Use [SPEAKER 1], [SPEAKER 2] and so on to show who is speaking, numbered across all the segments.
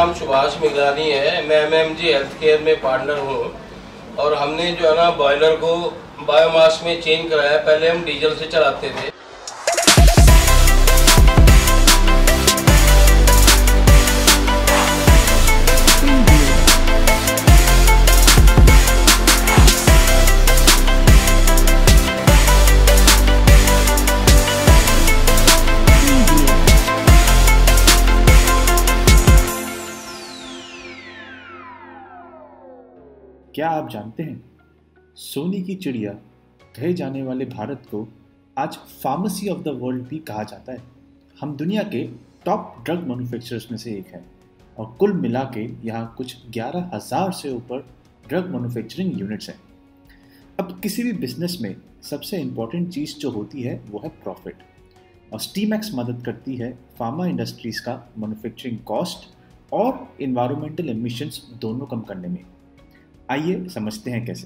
[SPEAKER 1] नाम सुभाष मिगलानी है। मैं एमएमजी हेल्थ केयर में पार्टनर हूँ और हमने जो है ना बॉयलर को बायोमास में चेंज कराया। पहले हम डीजल से चलाते थे।
[SPEAKER 2] क्या आप जानते हैं, सोने की चिड़िया कहे जाने वाले भारत को आज फार्मेसी ऑफ द वर्ल्ड भी कहा जाता है। हम दुनिया के टॉप ड्रग मैन्युफैक्चरर्स में से एक हैं और कुल मिला के यहाँ कुछ 11,000 से ऊपर ड्रग मैन्युफैक्चरिंग यूनिट्स हैं। अब किसी भी बिजनेस में सबसे इम्पॉर्टेंट चीज़ जो होती है वो है प्रॉफिट, और स्टीमैक्स मदद करती है फार्मा इंडस्ट्रीज़ का मैन्युफैक्चरिंग कॉस्ट और इन्वायरमेंटल एमिशंस दोनों कम करने में। आइए समझते हैं कैसे।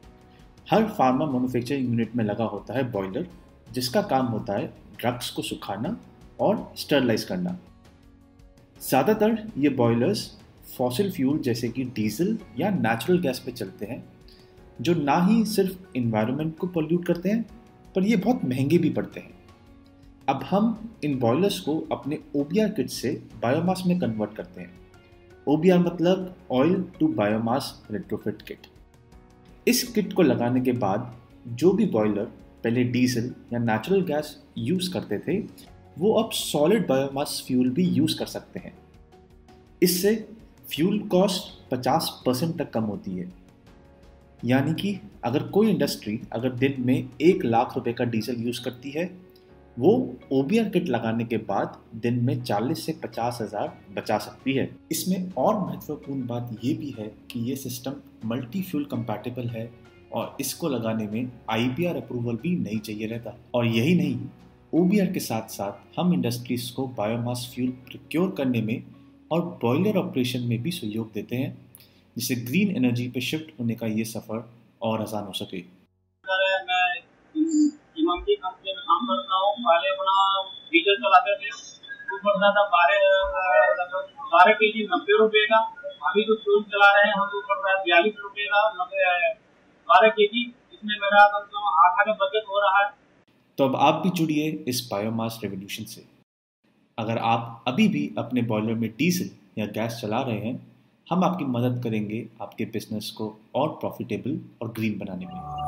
[SPEAKER 2] हर फार्मा मैन्युफैक्चरिंग यूनिट में लगा होता है बॉयलर, जिसका काम होता है ड्रग्स को सुखाना और स्टरलाइज करना। ज़्यादातर ये बॉयलर्स फॉसिल फ्यूल जैसे कि डीजल या नेचुरल गैस पे चलते हैं, जो ना ही सिर्फ इन्वायरमेंट को पोल्यूट करते हैं पर ये बहुत महंगे भी पड़ते हैं। अब हम इन बॉयलर्स को अपने OBR किट से बायोमास में कन्वर्ट करते हैं। OBR मतलब oil to biomass retrofit kit. इस किट को लगाने के बाद जो भी बॉयलर पहले डीजल या नेचुरल गैस यूज़ करते थे, वो अब सॉलिड बायोमास फ्यूल भी यूज़ कर सकते हैं। इससे फ्यूल कॉस्ट 50% तक कम होती है। यानी कि अगर कोई इंडस्ट्री अगर दिन में 1 लाख रुपए का डीजल यूज़ करती है, वो OBR किट लगाने के बाद दिन में 40 से 50,000 बचा सकती है। इसमें और महत्वपूर्ण बात ये भी है कि ये सिस्टम मल्टी फ्यूल कंपैटिबल है और इसको लगाने में IBR अप्रूवल भी नहीं चाहिए रहता। और यही नहीं, OBR के साथ साथ हम इंडस्ट्रीज को बायोमास फ्यूल प्रोक्योर करने में और बॉयलर ऑपरेशन में भी सहयोग देते हैं, जिससे ग्रीन एनर्जी पे शिफ्ट होने का ये सफ़र और आसान हो सके।
[SPEAKER 3] काम करता हूँ। पहले अपना डीजल चलाते थे, वो पड़ता था 12 kg 90 रुपये का। अभी जो फ्यूल चला रहे हैं हम, वो पड़ रहा है 42 रुपये का 12 kg। इसमें मेरा कम से कम 8 का बचत हो रहा है।
[SPEAKER 2] तो अब आप भी जुड़िए इस बायोमास रेवोल्यूशन से। अगर आप अभी भी अपने बॉयलर में डीजल या गैस चला रहे हैं, हम आपकी मदद करेंगे आपके बिजनेस को और प्रॉफिटेबल और ग्रीन बनाने में।